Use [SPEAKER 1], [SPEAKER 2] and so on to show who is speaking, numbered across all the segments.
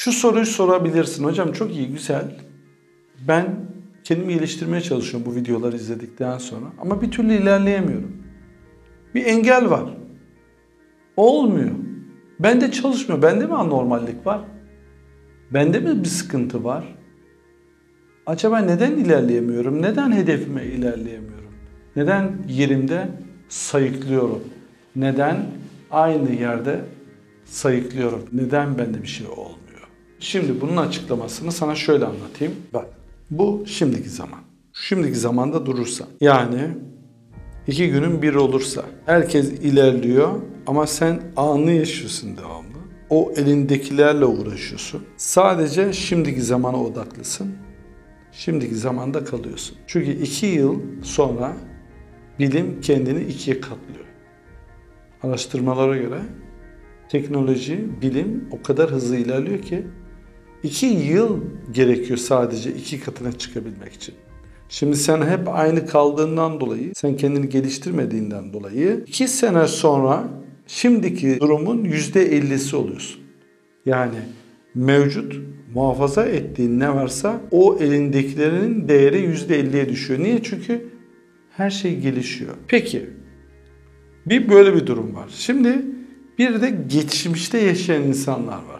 [SPEAKER 1] Şu soruyu sorabilirsin. Hocam çok iyi, güzel. Ben kendimi geliştirmeye çalışıyorum bu videoları izledikten sonra. Ama bir türlü ilerleyemiyorum. Bir engel var. Olmuyor. Bende çalışmıyor. Bende mi anormallik var? Bende mi bir sıkıntı var? Acaba neden ilerleyemiyorum? Neden hedefime ilerleyemiyorum? Neden yerimde sayıklıyorum? Neden aynı yerde sayıklıyorum? Neden bende bir şey olmuyor? Şimdi bunun açıklamasını sana şöyle anlatayım. Bak, bu şimdiki zaman. Şimdiki zamanda durursa, yani 2 günün biri olursa, herkes ilerliyor ama sen anı yaşıyorsun devamlı. O elindekilerle uğraşıyorsun. Sadece şimdiki zamana odaklısın. Şimdiki zamanda kalıyorsun. Çünkü 2 yıl sonra bilim kendini 2'ye katlıyor. Araştırmalara göre teknoloji, bilim o kadar hızlı ilerliyor ki 2 yıl gerekiyor sadece 2 katına çıkabilmek için. Şimdi sen hep aynı kaldığından dolayı, sen kendini geliştirmediğinden dolayı 2 sene sonra şimdiki durumun %50'si oluyorsun. Yani mevcut muhafaza ettiğin ne varsa o elindekilerin değeri %50'ye düşüyor. Niye? Çünkü her şey gelişiyor. Peki, böyle bir durum var. Şimdi bir de geçmişte yaşayan insanlar var.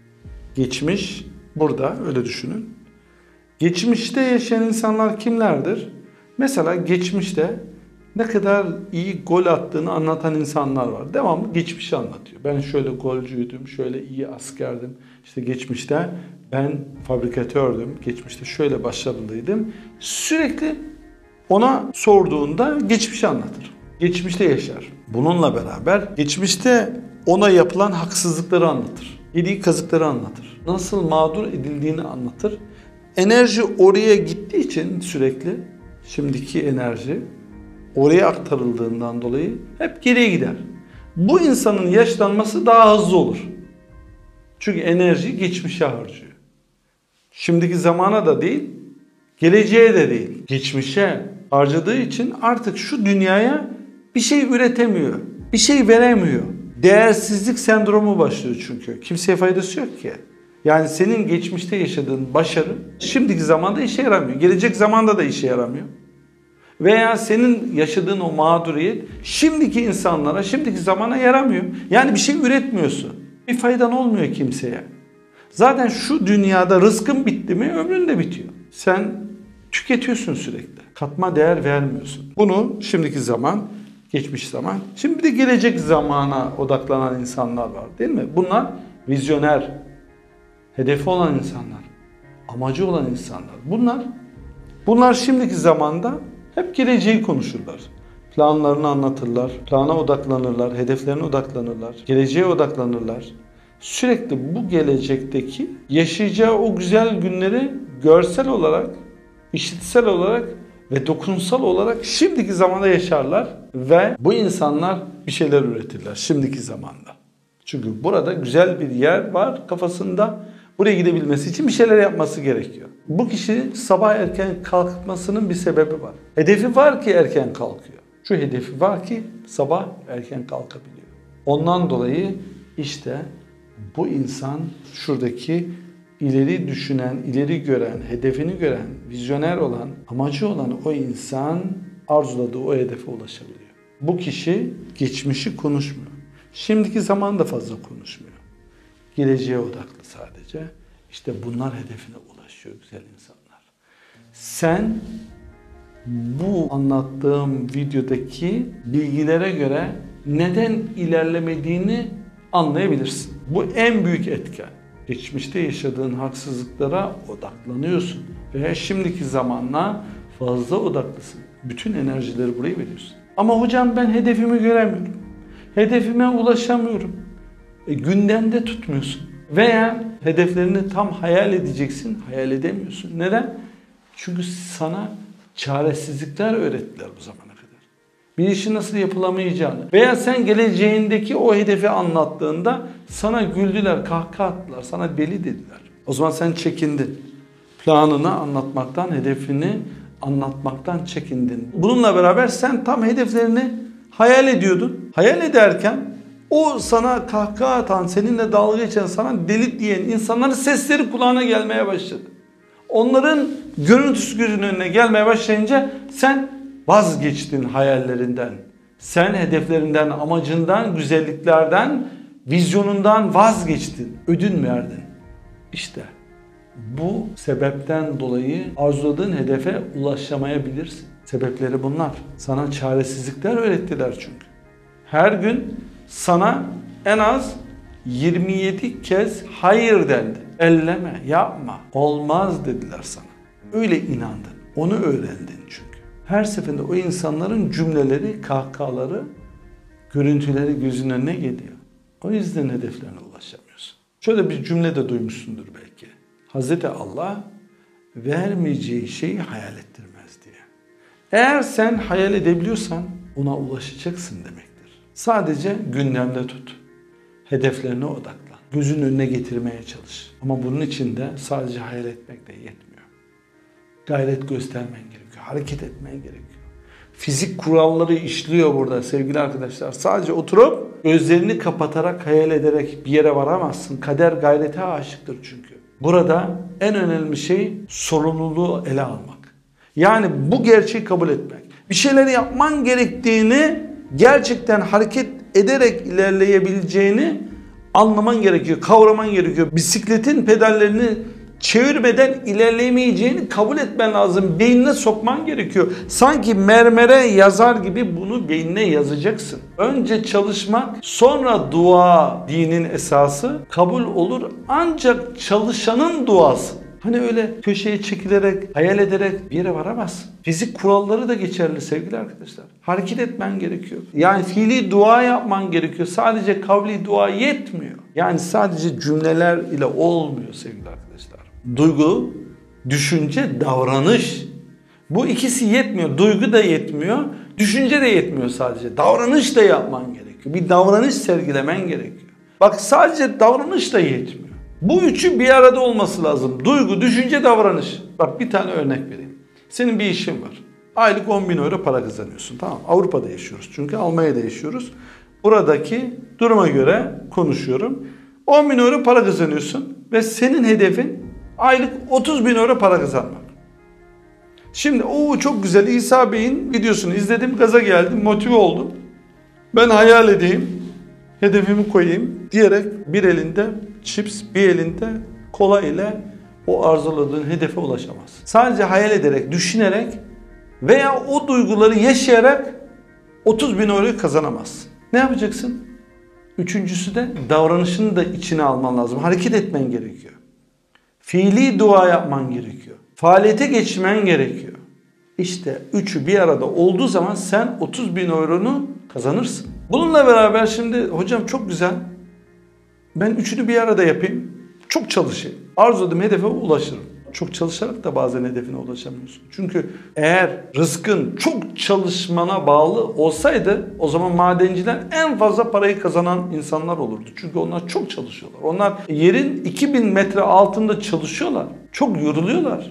[SPEAKER 1] Geçmiş, burada öyle düşünün. Geçmişte yaşayan insanlar kimlerdir? Mesela geçmişte ne kadar iyi gol attığını anlatan insanlar var. Devamlı geçmişi anlatıyor. Ben şöyle golcüydüm, şöyle iyi askerdim. İşte geçmişte ben fabrikatördüm, geçmişte şöyle başarılıydım. Sürekli ona sorduğunda geçmişi anlatır. Geçmişte yaşar. Bununla beraber geçmişte ona yapılan haksızlıkları anlatır. Yediği kazıkları anlatır. Nasıl mağdur edildiğini anlatır. Enerji oraya gittiği için sürekli, şimdiki enerji oraya aktarıldığından dolayı hep geriye gider. Bu insanın yaşlanması daha hızlı olur. Çünkü enerji geçmişe harcıyor. Şimdiki zamana da değil, geleceğe de değil. Geçmişe harcadığı için artık şu dünyaya bir şey üretemiyor. Bir şey veremiyor. Değersizlik sendromu başlıyor çünkü. Kimseye faydası yok ki. Yani senin geçmişte yaşadığın başarı şimdiki zamanda işe yaramıyor. Gelecek zamanda da işe yaramıyor. Veya senin yaşadığın o mağduriyet şimdiki insanlara, şimdiki zamana yaramıyor. Yani bir şey üretmiyorsun. Bir faydan olmuyor kimseye. Zaten şu dünyada rızkın bitti mi ömrün de bitiyor. Sen tüketiyorsun sürekli. Katma değer vermiyorsun. Bunu şimdiki zaman, geçmiş zaman. Şimdi bir de gelecek zamana odaklanan insanlar var, değil mi? Bunlar vizyoner, hedefi olan insanlar, amacı olan insanlar. Bunlar şimdiki zamanda hep geleceği konuşurlar. Planlarını anlatırlar, plana odaklanırlar, hedeflerine odaklanırlar, geleceğe odaklanırlar. Sürekli bu gelecekteki yaşayacağı o güzel günleri görsel olarak, işitsel olarak ve dokunsal olarak şimdiki zamanda yaşarlar ve bu insanlar bir şeyler üretirler şimdiki zamanda. Çünkü burada güzel bir yer var kafasında. Buraya gidebilmesi için bir şeyler yapması gerekiyor. Bu kişi sabah erken kalkmasının bir sebebi var. Hedefi var ki erken kalkıyor. Şu hedefi var ki sabah erken kalkabiliyor. Ondan dolayı işte bu insan şuradaki ileri düşünen, ileri gören, hedefini gören, vizyoner olan, amacı olan o insan arzuladığı o hedefe ulaşabiliyor. Bu kişi geçmişi konuşmuyor. Şimdiki zaman da fazla konuşmuyor. Geleceğe odaklı sadece. İşte bunlar hedefine ulaşıyor güzel insanlar. Sen bu anlattığım videodaki bilgilere göre neden ilerlemediğini anlayabilirsin. Bu en büyük etken. Geçmişte yaşadığın haksızlıklara odaklanıyorsun ve şimdiki zamanla fazla odaklısın. Bütün enerjileri buraya veriyorsun. Ama hocam ben hedefimi göremiyorum. Hedefime ulaşamıyorum. Gündemde tutmuyorsun. Veya hedeflerini tam hayal edeceksin, hayal edemiyorsun. Neden? Çünkü sana çaresizlikler öğrettiler bu zamana kadar. Bir işin nasıl yapılamayacağını veya sen geleceğindeki o hedefi anlattığında sana güldüler, kahkaha attılar, sana deli dediler. O zaman sen çekindin. Planını anlatmaktan, hedefini anlatmaktan çekindin. Bununla beraber sen tam hedeflerini hayal ediyordun. Hayal ederken O sana kahkaha atan, seninle dalga geçen, sana deli diyen insanların sesleri kulağına gelmeye başladı. Onların görüntüsü gözünün önüne gelmeye başlayınca sen vazgeçtin hayallerinden. Sen hedeflerinden, amacından, güzelliklerden, vizyonundan vazgeçtin. Ödün verdin. İşte bu sebepten dolayı arzuladığın hedefe ulaşamayabilirsin. Sebepleri bunlar. Sana çaresizlikler öğrettiler çünkü. Her gün sana en az 27 kez hayır dendi. Elleme, yapma, olmaz dediler sana. Öyle inandın, onu öğrendin çünkü. Her seferinde o insanların cümleleri, kahkahaları, görüntüleri gözünün önüne geliyor. O yüzden hedeflerine ulaşamıyorsun. Şöyle bir cümle de duymuşsundur belki. Hazreti Allah vermeyeceği şeyi hayal ettirmez diye. Eğer sen hayal edebiliyorsan ona ulaşacaksın demektir. Sadece gündemde tut. Hedeflerine odaklan. Gözünün önüne getirmeye çalış. Ama bunun için de sadece hayal etmek de yetmiyor. Gayret göstermen gerekiyor. Hareket etmen gerekiyor. Fizik kuralları işliyor burada sevgili arkadaşlar. Sadece oturup gözlerini kapatarak, hayal ederek bir yere varamazsın. Kader gayrete aşıktır çünkü. Burada en önemli şey sorumluluğu ele almak. Yani bu gerçeği kabul etmek. Bir şeyleri yapman gerektiğini, gerçekten hareket ederek ilerleyebileceğini anlaman gerekiyor, kavraman gerekiyor. Bisikletin pedallerini çevirmeden ilerleyemeyeceğini kabul etmen lazım. Beynine sokman gerekiyor. Sanki mermere yazar gibi bunu beynine yazacaksın. Önce çalışmak, sonra dua dinin esası. Kabul olur ancak çalışanın duası. Hani öyle köşeye çekilerek, hayal ederek bir yere varamazsın. Fizik kuralları da geçerli sevgili arkadaşlar. Hareket etmen gerekiyor. Yani fiili dua yapman gerekiyor. Sadece kavli dua yetmiyor. Yani sadece cümleler ile olmuyor sevgili arkadaşlar. Duygu, düşünce, davranış. Bu ikisi yetmiyor. Duygu da yetmiyor. Düşünce de yetmiyor sadece. Davranış da yapman gerekiyor. Bir davranış sergilemen gerekiyor. Bak sadece davranış da yetmiyor. Bu üçü bir arada olması lazım. Duygu, düşünce, davranış. Bak bir tane örnek vereyim. Senin bir işin var. Aylık 10.000 euro para kazanıyorsun. Tamam. Avrupa'da yaşıyoruz çünkü. Almanya'da yaşıyoruz. Buradaki duruma göre konuşuyorum. 10.000 euro para kazanıyorsun ve senin hedefin aylık 30.000 euro para kazanmak. Şimdi çok güzel, İsa Bey'in videosunu izledim, gaza geldim, motive oldum. Ben hayal edeyim, hedefimi koyayım diyerek bir elinde chips, bir elinde kola ile o arzuladığın hedefe ulaşamazsın. Sadece hayal ederek, düşünerek veya o duyguları yaşayarak 30.000 euroyu kazanamazsın. Ne yapacaksın? Üçüncüsü de davranışını da içine alman lazım. Hareket etmen gerekiyor. Fiili dua yapman gerekiyor. Faaliyete geçmen gerekiyor. İşte üçü bir arada olduğu zaman sen 30.000 euronu kazanırsın. Bununla beraber şimdi hocam çok güzel. Ben üçünü bir arada yapayım. Çok çalışayım. Arzuladığım hedefe ulaşırım. Çok çalışarak da bazen hedefine ulaşamıyorsun. Çünkü eğer rızkın çok çalışmana bağlı olsaydı o zaman madenciler en fazla parayı kazanan insanlar olurdu. Çünkü onlar çok çalışıyorlar. Onlar yerin 2000 metre altında çalışıyorlar. Çok yoruluyorlar.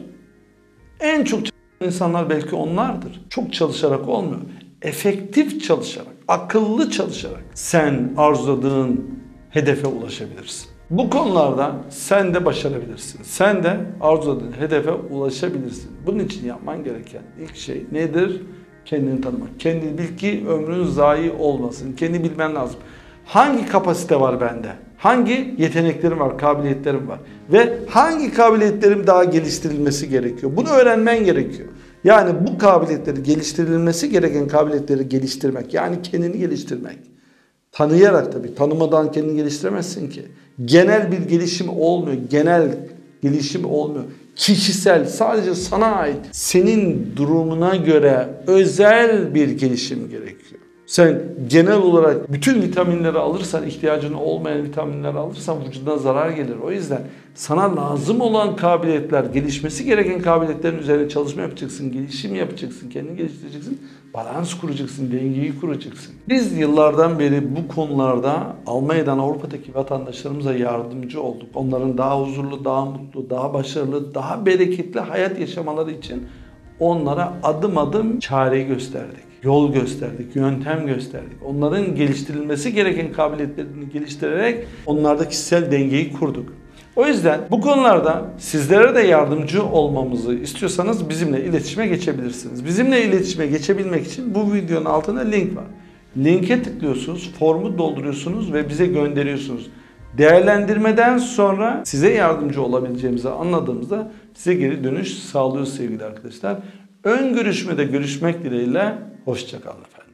[SPEAKER 1] En çok çalışan insanlar belki onlardır. Çok çalışarak olmuyor. Efektif çalışarak, akıllı çalışarak sen arzuladığın hedefe ulaşabilirsin. Bu konularda sen de başarabilirsin. Sen de arzuladığın hedefe ulaşabilirsin. Bunun için yapman gereken ilk şey nedir? Kendini tanımak. Kendini bil ki ömrün zayi olmasın. Kendini bilmen lazım. Hangi kapasite var bende? Hangi yeteneklerim var, kabiliyetlerim var? Ve hangi kabiliyetlerim daha geliştirilmesi gerekiyor? Bunu öğrenmen gerekiyor. Yani bu kabiliyetleri, geliştirilmesi gereken kabiliyetleri geliştirmek. Yani kendini geliştirmek. Tanıyarak tabii. Tanımadan kendini geliştiremezsin ki. Genel bir gelişim olmuyor. Genel gelişim olmuyor. Kişisel, sadece sana ait, senin durumuna göre özel bir gelişim gerekiyor. Sen genel olarak bütün vitaminleri alırsan, ihtiyacın olmayan vitaminleri alırsan vücuduna zarar gelir. O yüzden sana lazım olan kabiliyetler, gelişmesi gereken kabiliyetlerin üzerine çalışma yapacaksın, gelişim yapacaksın, kendini geliştireceksin, balans kuracaksın, dengeyi kuracaksın. Biz yıllardan beri bu konularda Almanya'dan Avrupa'daki vatandaşlarımıza yardımcı olduk. Onların daha huzurlu, daha mutlu, daha başarılı, daha bereketli hayat yaşamaları için onlara adım adım çareyi gösterdik. yol gösterdik, yöntem gösterdik. Onların geliştirilmesi gereken kabiliyetlerini geliştirerek onlarda kişisel dengeyi kurduk. O yüzden bu konularda sizlere de yardımcı olmamızı istiyorsanız bizimle iletişime geçebilirsiniz. Bizimle iletişime geçebilmek için bu videonun altında link var. Linke tıklıyorsunuz, formu dolduruyorsunuz ve bize gönderiyorsunuz. Değerlendirmeden sonra size yardımcı olabileceğimizi anladığımızda size geri dönüş sağlıyoruz sevgili arkadaşlar. Ön görüşmede görüşmek dileğiyle, hoşça kalın efendim.